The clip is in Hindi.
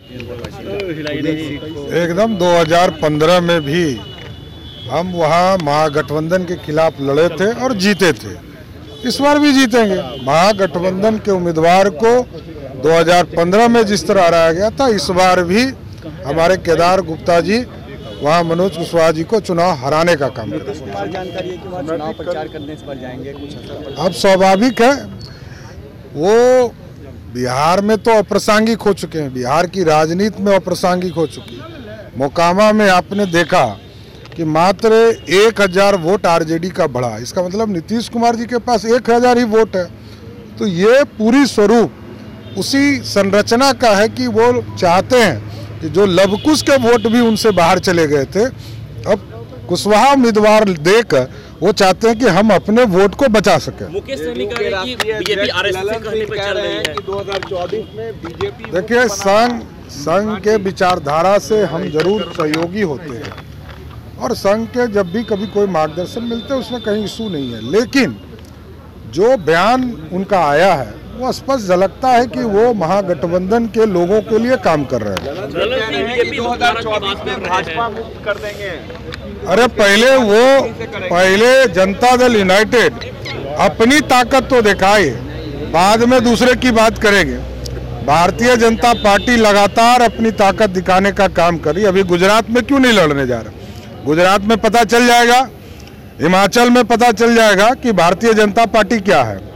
एकदम 2015 में भी हम वहाँ महागठबंधन के खिलाफ लड़े थे और जीते थे। इस बार भी जीतेंगे। महागठबंधन के उम्मीदवार को 2015 में जिस तरह हराया गया था, इस बार भी हमारे केदार गुप्ता जी वहाँ मनोज कुशवाहा जी को चुनाव हराने का काम करेंगे। जानकारी है कि वहाँ चुनाव प्रचार करने पर जाएंगे, कुछ असर अब स्वाभाविक है, वो बिहार में तो अप्रासंगिक हो चुके हैं, बिहार की राजनीति में अप्रासंगिक हो चुकी है। मोकामा में आपने देखा कि मात्र 1000 वोट आरजेडी का बढ़ा, इसका मतलब नीतीश कुमार जी के पास 1000 ही वोट है। तो ये पूरी स्वरूप उसी संरचना का है कि वो चाहते हैं कि जो लवकुश के वोट भी उनसे बाहर चले गए थे, अब कुशवाहा उम्मीदवार देकर वो चाहते हैं कि हम अपने वोट को बचा सकें। मुकेश सहनी कह रहे हैं कि बीजेपी आरएसएस के कहने पर चल रही है कि 2024 में बीजेपी। देखिए, संघ के विचारधारा से हम जरूर सहयोगी होते हैं और संघ के जब भी कभी कोई मार्गदर्शन मिलते हैं उसमें कहीं इशू नहीं है, लेकिन जो बयान उनका आया है वो स्पष्ट झलकता है कि वो महागठबंधन के लोगों के लिए काम कर रहे हैं। 2024 में भाजपा मुक्त कर देंगे। अरे पहले जनता दल यूनाइटेड अपनी ताकत तो दिखाए, बाद में दूसरे की बात करेंगे। भारतीय जनता पार्टी लगातार अपनी ताकत दिखाने का काम कर रही है। अभी गुजरात में क्यों नहीं लड़ने जा रहा? गुजरात में पता चल जाएगा, हिमाचल में पता चल जाएगा कि भारतीय जनता पार्टी क्या है।